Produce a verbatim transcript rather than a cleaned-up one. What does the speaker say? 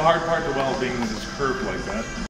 hard part to weld being that it's curved like that.